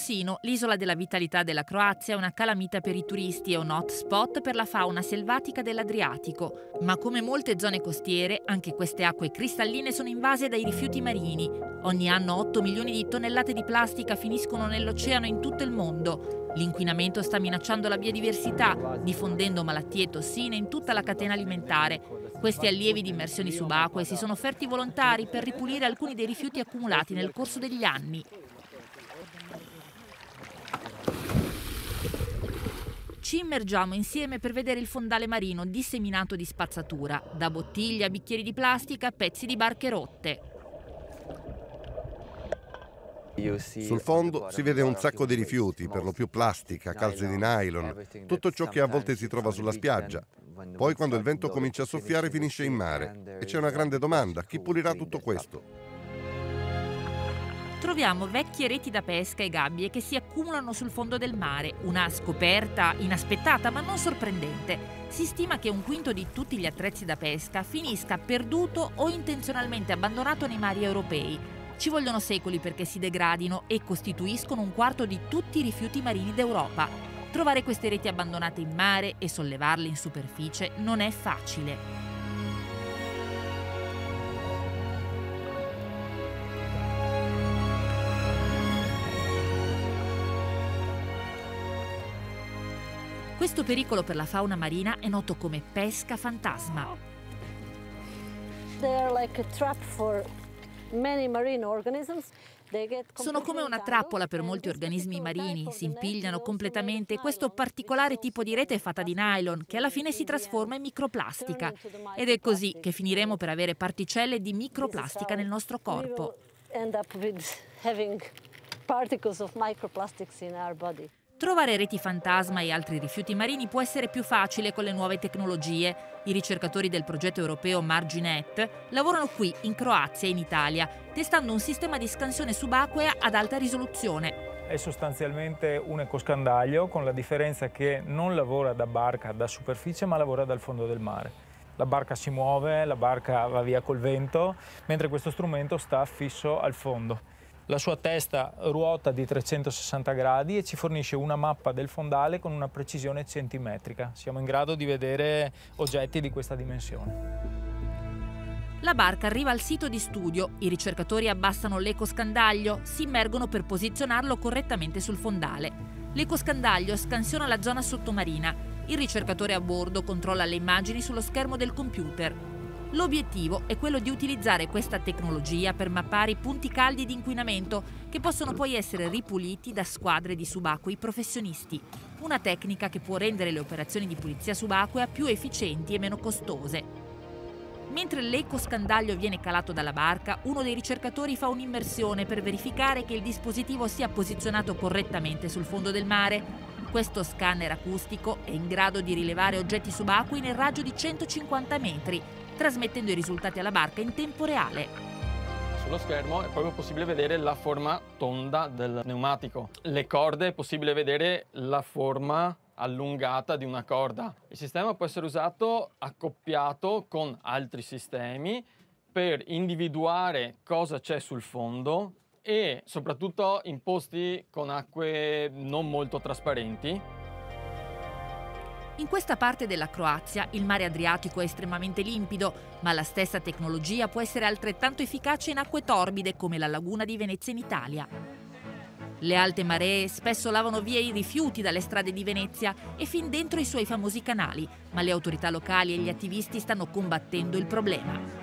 Sino, l'isola della vitalità della Croazia è una calamita per i turisti e un hotspot per la fauna selvatica dell'Adriatico. Ma come molte zone costiere, anche queste acque cristalline sono invase dai rifiuti marini. Ogni anno 8 milioni di tonnellate di plastica finiscono nell'oceano in tutto il mondo. L'inquinamento sta minacciando la biodiversità, diffondendo malattie e tossine in tutta la catena alimentare. Questi allievi di immersioni subacquee si sono offerti volontari per ripulire alcuni dei rifiuti accumulati nel corso degli anni. Ci immergiamo insieme per vedere il fondale marino disseminato di spazzatura, da bottiglie a bicchieri di plastica a pezzi di barche rotte. Sul fondo si vede un sacco di rifiuti, per lo più plastica, calze di nylon, tutto ciò che a volte si trova sulla spiaggia. Poi quando il vento comincia a soffiare finisce in mare. E c'è una grande domanda: chi pulirà tutto questo? Troviamo vecchie reti da pesca e gabbie che si accumulano sul fondo del mare, una scoperta inaspettata ma non sorprendente. Si stima che 1/5 di tutti gli attrezzi da pesca finisca perduto o intenzionalmente abbandonato nei mari europei. Ci vogliono secoli perché si degradino e costituiscono 1/4 di tutti i rifiuti marini d'Europa. Trovare queste reti abbandonate in mare e sollevarle in superficie non è facile. Questo pericolo per la fauna marina è noto come pesca fantasma. Sono come una trappola per molti organismi marini, si impigliano completamente. Questo particolare tipo di rete è fatta di nylon, che alla fine si trasforma in microplastica. Ed è così che finiremo per avere particelle di microplastica nel nostro corpo. Trovare reti fantasma e altri rifiuti marini può essere più facile con le nuove tecnologie. I ricercatori del progetto europeo Marginet lavorano qui, in Croazia e in Italia, testando un sistema di scansione subacquea ad alta risoluzione. È sostanzialmente un ecoscandaglio, con la differenza che non lavora da barca, da superficie, ma lavora dal fondo del mare. La barca si muove, la barca va via col vento, mentre questo strumento sta fisso al fondo. La sua testa ruota di 360 gradi e ci fornisce una mappa del fondale con una precisione centimetrica. Siamo in grado di vedere oggetti di questa dimensione. La barca arriva al sito di studio, i ricercatori abbassano l'ecoscandaglio, si immergono per posizionarlo correttamente sul fondale. L'ecoscandaglio scansiona la zona sottomarina. Il ricercatore a bordo controlla le immagini sullo schermo del computer. L'obiettivo è quello di utilizzare questa tecnologia per mappare i punti caldi di inquinamento che possono poi essere ripuliti da squadre di subacquei professionisti. Una tecnica che può rendere le operazioni di pulizia subacquea più efficienti e meno costose. Mentre l'ecoscandaglio viene calato dalla barca, uno dei ricercatori fa un'immersione per verificare che il dispositivo sia posizionato correttamente sul fondo del mare. Questo scanner acustico è in grado di rilevare oggetti subacquei nel raggio di 150 metri, trasmettendo i risultati alla barca in tempo reale. Sullo schermo è proprio possibile vedere la forma tonda del pneumatico. Le corde è possibile vedere la forma allungata di una corda. Il sistema può essere usato accoppiato con altri sistemi per individuare cosa c'è sul fondo e soprattutto in posti con acque non molto trasparenti. In questa parte della Croazia il mare Adriatico è estremamente limpido, ma la stessa tecnologia può essere altrettanto efficace in acque torbide come la laguna di Venezia in Italia. Le alte maree spesso lavano via i rifiuti dalle strade di Venezia e fin dentro i suoi famosi canali, ma le autorità locali e gli attivisti stanno combattendo il problema.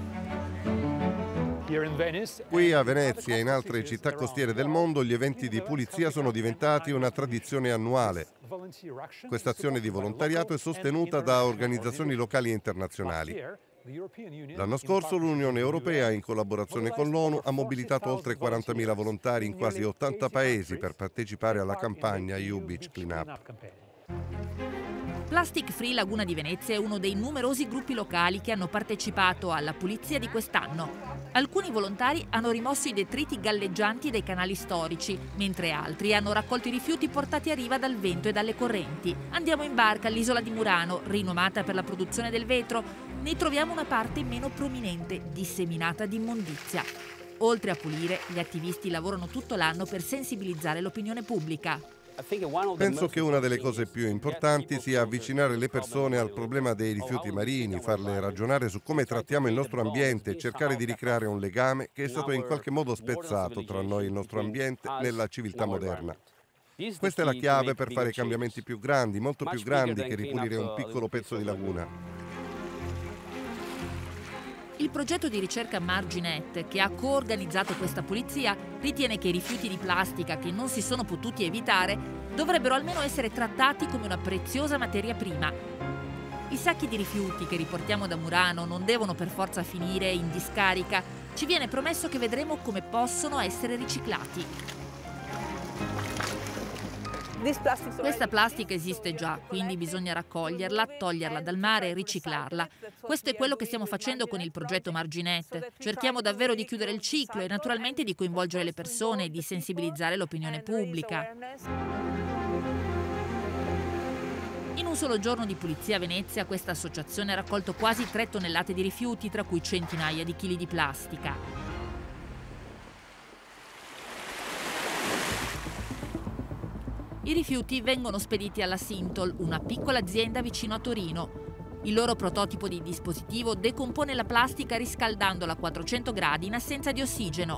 Qui a Venezia e in altre città costiere del mondo gli eventi di pulizia sono diventati una tradizione annuale. Questa azione di volontariato è sostenuta da organizzazioni locali e internazionali. L'anno scorso l'Unione Europea, in collaborazione con l'ONU, ha mobilitato oltre 40.000 volontari in quasi 80 paesi per partecipare alla campagna EU Beach Cleanup. Plastic Free Laguna di Venezia è uno dei numerosi gruppi locali che hanno partecipato alla pulizia di quest'anno. Alcuni volontari hanno rimosso i detriti galleggianti dai canali storici, mentre altri hanno raccolto i rifiuti portati a riva dal vento e dalle correnti. Andiamo in barca all'isola di Murano, rinomata per la produzione del vetro. Ne troviamo una parte meno prominente, disseminata di immondizia. Oltre a pulire, gli attivisti lavorano tutto l'anno per sensibilizzare l'opinione pubblica. Penso che una delle cose più importanti sia avvicinare le persone al problema dei rifiuti marini, farle ragionare su come trattiamo il nostro ambiente e cercare di ricreare un legame che è stato in qualche modo spezzato tra noi e il nostro ambiente nella civiltà moderna. Questa è la chiave per fare cambiamenti più grandi, molto più grandi che ripulire un piccolo pezzo di laguna. Il progetto di ricerca Marginet, che ha coorganizzato questa pulizia, ritiene che i rifiuti di plastica che non si sono potuti evitare dovrebbero almeno essere trattati come una preziosa materia prima. I sacchi di rifiuti che riportiamo da Murano non devono per forza finire in discarica. Ci viene promesso che vedremo come possono essere riciclati. Questa plastica esiste già, quindi bisogna raccoglierla, toglierla dal mare e riciclarla. Questo è quello che stiamo facendo con il progetto Marginet. Cerchiamo davvero di chiudere il ciclo e naturalmente di coinvolgere le persone e di sensibilizzare l'opinione pubblica. In un solo giorno di pulizia a Venezia, questa associazione ha raccolto quasi 3 tonnellate di rifiuti, tra cui centinaia di chili di plastica. I rifiuti vengono spediti alla Sintol, una piccola azienda vicino a Torino. Il loro prototipo di dispositivo decompone la plastica riscaldandola a 400 gradi in assenza di ossigeno.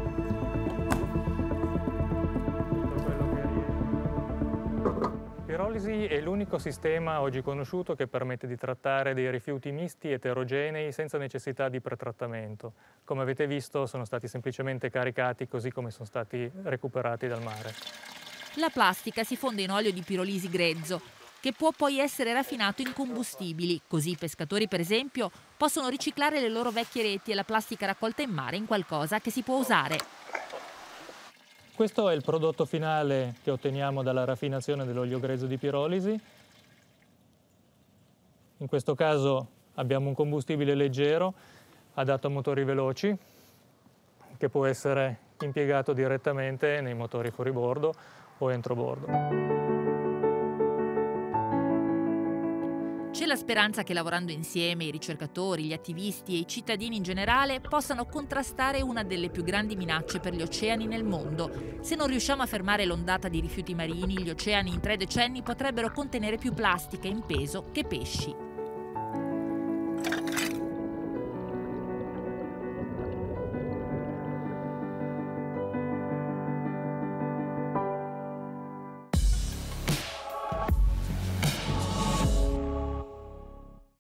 Pirolisi è l'unico sistema oggi conosciuto che permette di trattare dei rifiuti misti eterogenei senza necessità di pretrattamento. Come avete visto, sono stati semplicemente caricati così come sono stati recuperati dal mare. La plastica si fonde in olio di pirolisi grezzo, che può poi essere raffinato in combustibili. Così i pescatori, per esempio, possono riciclare le loro vecchie reti e la plastica raccolta in mare in qualcosa che si può usare. Questo è il prodotto finale che otteniamo dalla raffinazione dell'olio grezzo di pirolisi. In questo caso abbiamo un combustibile leggero adatto a motori veloci, che può essere impiegato direttamente nei motori fuoribordo o entrobordo. C'è la speranza che lavorando insieme i ricercatori, gli attivisti e i cittadini in generale possano contrastare una delle più grandi minacce per gli oceani nel mondo. Se non riusciamo a fermare l'ondata di rifiuti marini, gli oceani in 3 decenni potrebbero contenere più plastica in peso che pesci.